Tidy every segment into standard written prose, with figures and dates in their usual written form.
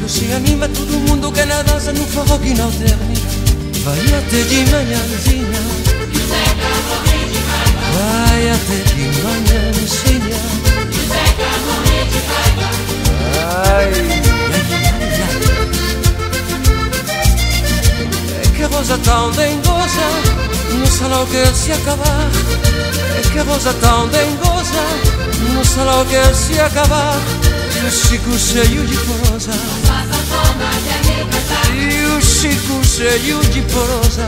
se anima todo mundo que na dança no forró que não termina. Vai até de manhãzinha, vai até de manhãzinha. Ai, é que a Rosa tão dengosa, no salão quer se acabar. É que a Rosa tão dengosa, no salão quer se acabar. E o Chico cheio de prosa, e o Chico cheio de prosa.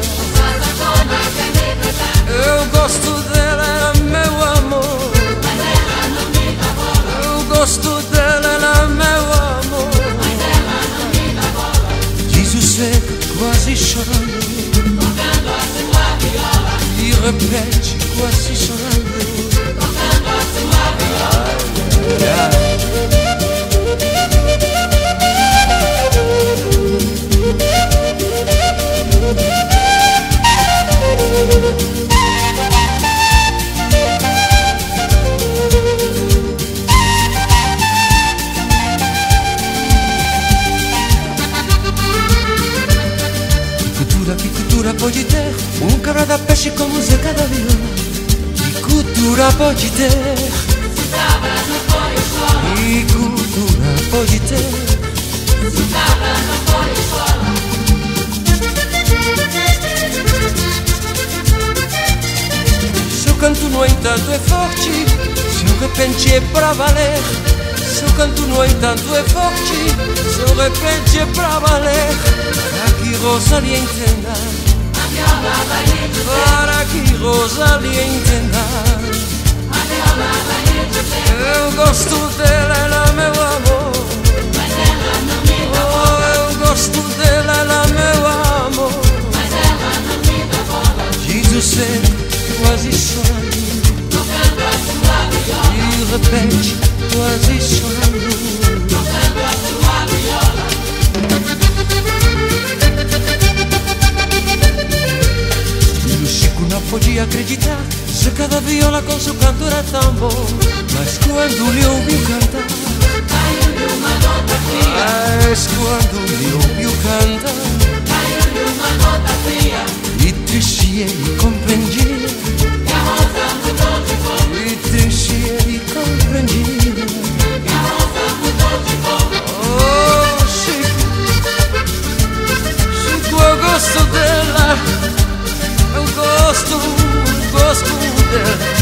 Eu gosto dela, meu amor. Eu gosto dela, meu amor. Diz o Zeca quase chorando, e repete quase chorando. Que cultura pode ter um cabra da peixe como o Zeca da viola? Que cultura pode ter? Que cultura pode ter? Seu canto, no entanto, é forte, seu repente é pra valer. Seu canto, no entanto, é forte, seu repente é pra valer. Para que Rosalie entenda, para que Rosalie entenda. Eu gosto dela, ela é meu amor. Oh, eu gosto dela, ela é meu amor. Diz o Zeca quase chorando, e repete quase chorando. E o Chico não podia acreditar, Zeca da viola com seu canto era tão bom. Mas quando lhe ouviu cantar, caiu-lhe uma nota fria. mas quando lhe ouviu cantar, caiu-lhe uma nota fria. E triste ele compreendia, E a Rosa mudou de cor. e triste ele compreendia. E a Rosa mudou de cor. Oh, Chico, Chico, eu gosto dela, eu gosto dela.